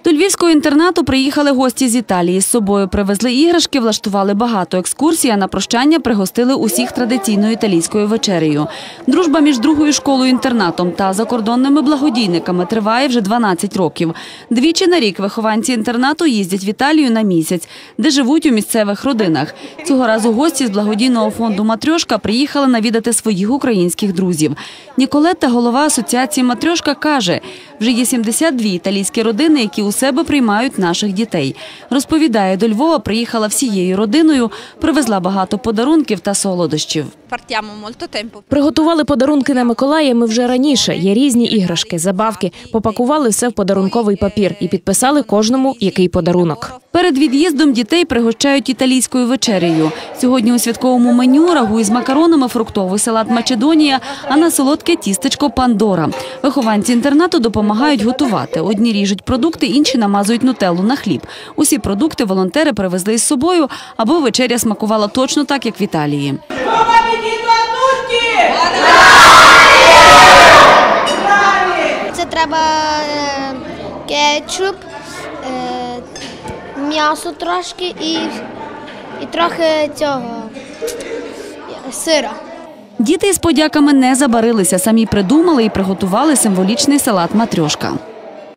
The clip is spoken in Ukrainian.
До львівського інтернату приїхали гості з Італії. З собою привезли іграшки, влаштували багато екскурсій, а на прощання пригостили усіх традиційною італійською вечерею. Дружба між другою школою-інтернатом та закордонними благодійниками триває вже 12 років. Двічі на рік вихованці інтернату їздять в Італію на місяць, де живуть у місцевих родинах. Цього разу гості з благодійного фонду «Матрьошка» приїхали навідати своїх українських друзів. Ніколетта, голова асоціації «Матрьошка», каже, вже є 72 італійські родини, які у себе приймають наших дітей. Розповідає, до Львова приїхала всією родиною, привезла багато подарунків та солодощів. Приготували подарунки на Миколая ми вже раніше. Є різні іграшки, забавки. Попакували все в подарунковий папір і підписали кожному, який подарунок. Перед від'їздом дітей пригощають італійською вечерею. Сьогодні у святковому меню рагу із макаронами, фруктовий салат «Македонія», а на солодке тістечко «Пандора». Вихованці інтернату допомагають готувати. Одні ріжуть продукти, інші намазують нутеллу на хліб. Усі продукти волонтери привезли із собою, аби вечеря смакувала точно так, як в Італії. Це треба кетчуп, м'ясо трошки і трохи сира. Діти із подяками не забарилися, самі придумали і приготували символічний салат «Матрьошка».